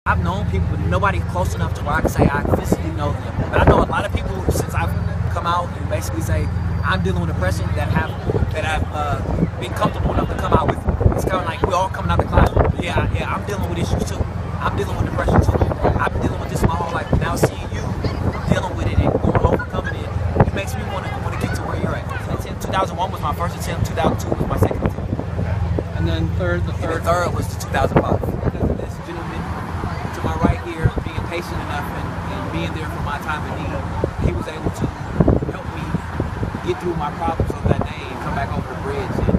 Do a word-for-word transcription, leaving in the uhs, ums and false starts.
I've known people, but nobody close enough to where I can say I physically know them. But I know a lot of people since I've come out and basically say I'm dealing with depression that have that have uh, been comfortable enough to come out with. It's kind of like we're all coming out the classroom. Yeah, yeah, I'm dealing with issues too. I'm dealing with depression too. I've been dealing with this my whole life. Now seeing you dealing with it and going overcoming it, it makes me want to want to get to where you're at. two thousand one was my first attempt. two thousand two was my second attempt. And then third, the third. And the third was two thousand five. This gentleman to my right here, being patient enough and, and being there for my time of need, he was able to help me get through my problems of that day and come back over the bridge. And